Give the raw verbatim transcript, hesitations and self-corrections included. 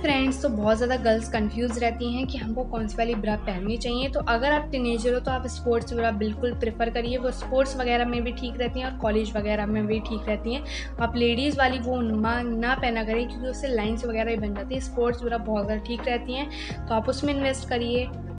Friends, तो बहुत ज़्यादा गर्ल्स कंफ्यूज रहती हैं कि हमको कौन सी वाली ब्रा पहननी चाहिए। तो अगर आप टीनेजर हो तो आप स्पोर्ट्स ब्रा बिल्कुल प्रेफर करिए, वो स्पोर्ट्स वगैरह में भी ठीक रहती हैं और कॉलेज वगैरह में भी ठीक रहती हैं। आप लेडीज़ वाली वो ना ना पहना करिए, क्योंकि उससे लाइन्स वगैरह भी बन जाती है। स्पोर्ट्स ब्रा बहुत ज़्यादा ठीक रहती हैं, तो आप उसमें इन्वेस्ट करिए।